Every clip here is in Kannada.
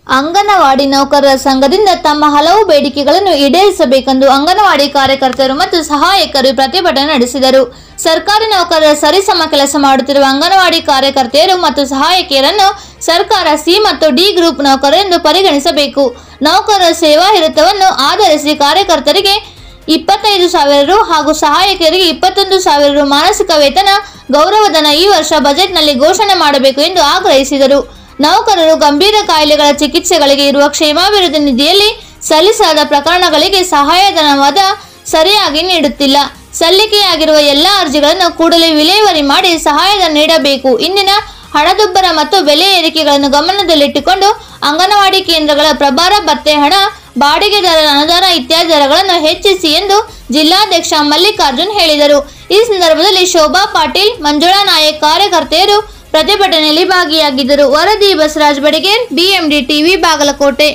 ಅಂಗನವಾಡಿ ನೌಕರರ ಸಂಘದಿಂದ ತಮ್ಮ ಹಲವು ಬೇಡಿಕೆಗಳನ್ನು ಈಡೇರಿಸಬೇಕೆಂದು ಅಂಗನವಾಡಿ ಕಾರ್ಯಕರ್ತರು ಮತ್ತು ಸಹಾಯಕರು ಪ್ರತಿಭಟನೆ ನಡೆಸಿದರು. ಸರ್ಕಾರಿ ನೌಕರರ ಸರಿಸಮ ಕೆಲಸ ಮಾಡುತ್ತಿರುವ ಅಂಗನವಾಡಿ ಕಾರ್ಯಕರ್ತೆಯರು ಮತ್ತು ಸಹಾಯಕಿಯರನ್ನು ಸರ್ಕಾರ ಸಿ ಮತ್ತು ಡಿ ಗ್ರೂಪ್ ನೌಕರರೆಂದು ಪರಿಗಣಿಸಬೇಕು. ನೌಕರರ ಸೇವಾ ಹಿರಿತವನ್ನು ಆಧರಿಸಿ ಕಾರ್ಯಕರ್ತರಿಗೆ 25,000 ರು ಹಾಗೂ ಸಹಾಯಕಿಯರಿಗೆ 21,000 ರು ಮಾನಸಿಕ ವೇತನ ಗೌರವಧನ ಈ ವರ್ಷ ಬಜೆಟ್ನಲ್ಲಿ ಘೋಷಣೆ ಮಾಡಬೇಕು ಎಂದು ಆಗ್ರಹಿಸಿದರು. ನೌಕರರು ಗಂಭೀರ ಕಾಯಿಲೆಗಳ ಚಿಕಿತ್ಸೆಗಳಿಗೆ ಇರುವ ಕ್ಷೇಮಾಭಿವೃದ್ಧಿ ನಿಧಿಯಲ್ಲಿ ಸಲ್ಲಿಸಲಾದ ಪ್ರಕರಣಗಳಿಗೆ ಸಹಾಯಧನವಾದ ಸರಿಯಾಗಿ ನೀಡುತ್ತಿಲ್ಲ. ಸಲ್ಲಿಕೆಯಾಗಿರುವ ಎಲ್ಲ ಅರ್ಜಿಗಳನ್ನು ಕೂಡಲೇ ವಿಲೇವಾರಿ ಮಾಡಿ ಸಹಾಯಧನ ನೀಡಬೇಕು. ಇಂದಿನ ಹಣದುಬ್ಬರ ಮತ್ತು ಬೆಲೆ ಏರಿಕೆಗಳನ್ನು ಗಮನದಲ್ಲಿಟ್ಟುಕೊಂಡು ಅಂಗನವಾಡಿ ಕೇಂದ್ರಗಳ ಪ್ರಭಾರ ಭತ್ಯೆ ಹಣ, ಬಾಡಿಗೆ ದರ, ಅನುದಾನ ಇತ್ಯಾದಿ ದರಗಳನ್ನು ಹೆಚ್ಚಿಸಿ ಎಂದು ಜಿಲ್ಲಾಧ್ಯಕ್ಷ ಮಲ್ಲಿಕಾರ್ಜುನ್ ಹೇಳಿದರು. ಈ ಸಂದರ್ಭದಲ್ಲಿ ಶೋಭಾ ಪಾಟೀಲ್, ಮಂಜುಳಾ ನಾಯಕ್ ಕಾರ್ಯಕರ್ತೆಯರು ಪ್ರತಿಭಟನೆಯಲ್ಲಿ ಭಾಗಿಯಾಗಿದ್ದರು. ವರದಿ ಬಸವರಾಜ್ ಬಡಿಗೇರ್, BMD TV, ಬಾಗಲಕೋಟೆ.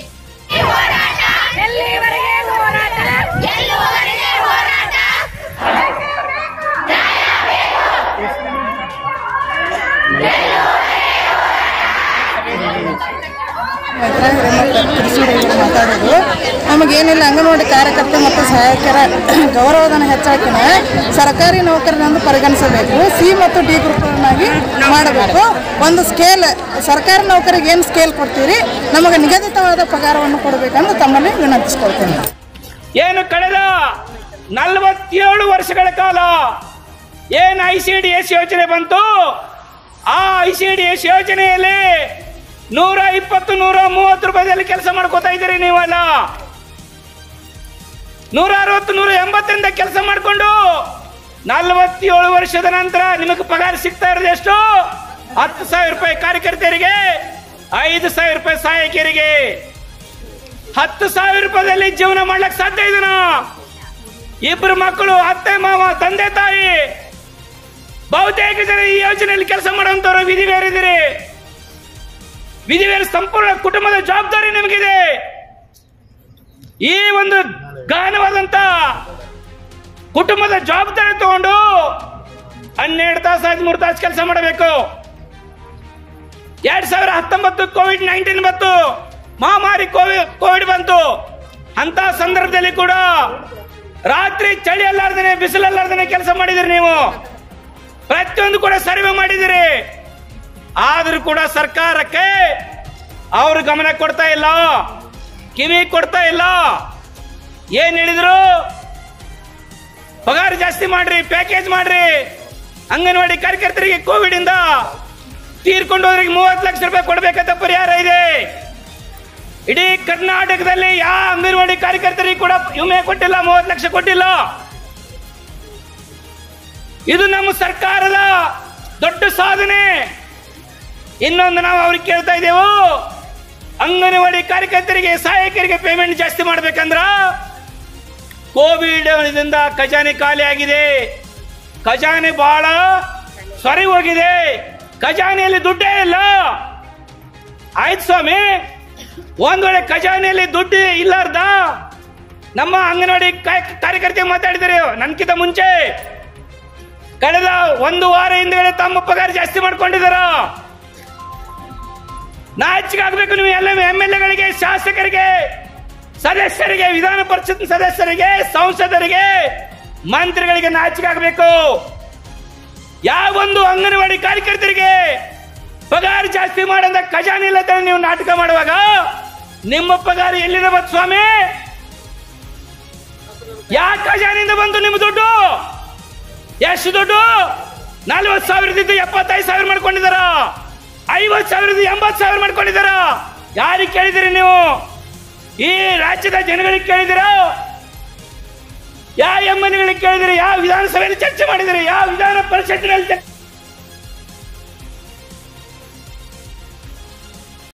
ಮಾತಾಡೋದು ನಮಗೇನಿಲ್ಲ, ಅಂಗನವಾಡಿ ಕಾರ್ಯಕರ್ತೆ ಮತ್ತು ಸಹಾಯಕರ ಗೌರವಧನ ಹೆಚ್ಚಾಕಿನ ಸರ್ಕಾರಿ ನೌಕರರನ್ನು ಪರಿಗಣಿಸಬೇಕು. ಸಿ ಮತ್ತು ಡಿ ಗ್ರೂಪ್ನಾಗಿ ಮಾಡಬೇಕು. ಒಂದು ಸ್ಕೇಲ್, ಸರ್ಕಾರಿ ನೌಕರಿಗೆ ಏನು ಸ್ಕೇಲ್ ಕೊಡ್ತೀರಿ, ನಮಗೆ ನಿಗದಿತವಾದ ಪಗಾರವನ್ನು ಕೊಡಬೇಕಂತ ತಮ್ಮಲ್ಲಿ ವಿನಂತಿಸ್ಕೊಳ್ತೇನೆ. ಏನು ಕಳೆದ 47 ವರ್ಷಗಳ ಕಾಲ ಏನು ICDS ಯೋಜನೆ ಬಂತು, ಆ ICDS ಯೋಜನೆಯಲ್ಲಿ 120, 130 ರೂಪಾಯಿದಲ್ಲಿ ಕೆಲಸ ಮಾಡ್ಕೋತಾ ಇದ್ದೀರಿ. ನೀವಲ್ಲ 160, 180 ಕೆಲಸ ಮಾಡಿಕೊಂಡು 47 ವರ್ಷದ ನಂತರ ನಿಮಗೆ ಪಗಾರ ಸಿಗ್ತಾ ಇರೋದು ಎಷ್ಟು? 10,000 ರೂಪಾಯಿ ಕಾರ್ಯಕರ್ತೆಯರಿಗೆ, 5,000 ರೂಪಾಯಿ ಸಹಾಯಕಿಯರಿಗೆ. 10,000 ರೂಪಾಯಿದಲ್ಲಿ ಜೀವನ ಮಾಡ್ಲಿಕ್ಕೆ ಸಾಧ್ಯ ಇದೆನಾ? ಇಬ್ಬರು ಮಕ್ಕಳು, ಅತ್ತೆ ಮಾವ, ತಂದೆ ತಾಯಿ, ಬಹುತೇಕ ಜನ ಈ ಯೋಜನೆಯಲ್ಲಿ ಕೆಲಸ ಮಾಡುವಂತವರು ವಿಧಿವೇರಿದಿರಿ. ವಿಧಿವೇರಿ ಸಂಪೂರ್ಣ ಕುಟುಂಬದ ಜವಾಬ್ದಾರಿ ನಿಮಗಿದೆ. ಈ ಒಂದು ಗಹನವಾದಂತ ಕುಟುಂಬದ ಜವಾಬ್ದಾರಿ ತಗೊಂಡು 12 ತಾಸು 13 ತಾಸು ಕೆಲಸ ಮಾಡಬೇಕು. 2019 COVID-19 ಬಂತು, ಮಹಾಮಾರಿ ಕೋವಿಡ್ ಬಂತು. ಅಂತ ಸಂದರ್ಭದಲ್ಲಿ ಕೂಡ ರಾತ್ರಿ ಚಳಿ ಅಲ್ಲಾರ್ದೇನೆ, ಬಿಸಿಲಲ್ಲಾರ್ದೇನೆ ಕೆಲಸ ಮಾಡಿದಿರಿ. ನೀವು ಪ್ರತಿಯೊಂದು ಕೂಡ ಸರ್ವೆ ಮಾಡಿದಿರಿ. ಆದ್ರೂ ಕೂಡ ಸರ್ಕಾರಕ್ಕೆ ಅವರು ಗಮನ ಕೊಡ್ತಾ ಇಲ್ಲ, ಕಿವಿ ಕೊಡ್ತಾ ಇಲ್ಲ. ಏನ್ ಹೇಳಿದ್ರು? ಪಗಾರ ಜಾಸ್ತಿ ಮಾಡ್ರಿ, ಪ್ಯಾಕೇಜ್ ಮಾಡ್ರಿ. ಅಂಗನವಾಡಿ ಕಾರ್ಯಕರ್ತರಿಗೆ ಕೋವಿಡ್ ಇಂದ ತೀರ್ಕೊಂಡು ಹೋದ್ರಿಗೆ 30 ಲಕ್ಷ ರೂಪಾಯಿ ಕೊಡ್ಬೇಕಂತ ಪರಿಹಾರ ಇದೆ. ಇಡೀ ಕರ್ನಾಟಕದಲ್ಲಿ ಯಾವ ಅಂಗನವಾಡಿ ಕಾರ್ಯಕರ್ತರಿಗೆ ಕೂಡ ವಿಮೆ ಕೊಟ್ಟಿಲ್ಲ, 30 ಲಕ್ಷ ಕೊಟ್ಟಿಲ್ಲ. ಇದು ನಮ್ಮ ಸರ್ಕಾರದ ದೊಡ್ಡ ಸಾಧನೆ. ಇನ್ನೊಂದು ನಾವು ಅವ್ರಿಗೆ ಕೇಳ್ತಾ ಇದ್ದೇವು, ಅಂಗನವಾಡಿ ಕಾರ್ಯಕರ್ತರಿಗೆ, ಸಹಾಯಕರಿಗೆ ಪೇಮೆಂಟ್ ಜಾಸ್ತಿ ಮಾಡ್ಬೇಕಂದ್ರ ಕೋವಿಡ್ ದಿಂದ ಖಜಾನೆ ಖಾಲಿ ಆಗಿದೆ. ಖಜಾನೆ ಬಹಳ ಸೊರಿ ಹೋಗಿದೆ. ಖಜಾನೆಯಲ್ಲಿ ದುಡ್ಡೇ ಇಲ್ಲ. ಆಯ್ತು ಸ್ವಾಮಿ, ಒಂದ್ ವೇಳೆ ಖಜಾನೆಯಲ್ಲಿ ದುಡ್ಡು ಇಲ್ಲಾರ್ದ ನಮ್ಮ ಅಂಗನವಾಡಿ ಕಾರ್ಯಕರ್ತೆ ಮಾತಾಡಿದರೆ ನನ್ಕಿಂತ ಮುಂಚೆ ಕಳೆದ 1 ವಾರ ಹಿಂದಗಡೆ ತಮ್ಮ ಪಗಾರ ಜಾಸ್ತಿ ಮಾಡ್ಕೊಂಡಿದಾರ. ನಾಚಿಕೆ ಆಗ್ಬೇಕು. ನೀವು ಎಲ್ಲ MLAಗಳಿಗೆ, ಶಾಸಕರಿಗೆ, ಸದಸ್ಯರಿಗೆ, ವಿಧಾನ ಪರಿಷತ್ ಸದಸ್ಯರಿಗೆ, ಸಂಸದರಿಗೆ, ಮಂತ್ರಿಗಳಿಗೆ ನಾಚಿಕೆ ಆಗ್ಬೇಕು. ಯಾವೊಂದು ಅಂಗನವಾಡಿ ಕಾರ್ಯಕರ್ತರಿಗೆ ಪಗಾರ ಜಾಸ್ತಿ ಮಾಡಂದ ಖಜಾನೆ ಇಲ್ಲ ನೀವು ನಾಟಕ ಮಾಡುವಾಗ ನಿಮ್ಮ ಪಗಾರ ಎಲ್ಲಿದೆ ಬಂತು ಸ್ವಾಮಿ? ಯಾವ ಖಜಾನೆಯಿಂದ ಬಂತು ನಿಮ್ಮ ದುಡ್ಡು? ಎಷ್ಟು ದುಡ್ಡು? 40,000ದಿಂದ 75,000 ಮಾಡ್ಕೊಂಡಿದಾರ, 50,000ದಿಂದ 80,000 ಮಾಡ್ಕೊಂಡಿದಾರ. ಯಾರಿಗೆ ಕೇಳಿದಿರಿ ನೀವು? ಈ ರಾಜ್ಯದ ಜನಗಳಿಗೆ ಕೇಳಿದಿರಾ? ಯಾವ MLAಗಳಿಗೆ ಕೇಳಿದಿರಿ? ಯಾವ ವಿಧಾನಸಭೆಯಲ್ಲಿ ಚರ್ಚೆ ಮಾಡಿದಿರಿ? ಯಾವ ವಿಧಾನ ಪರಿಷತ್ತಿನಲ್ಲಿ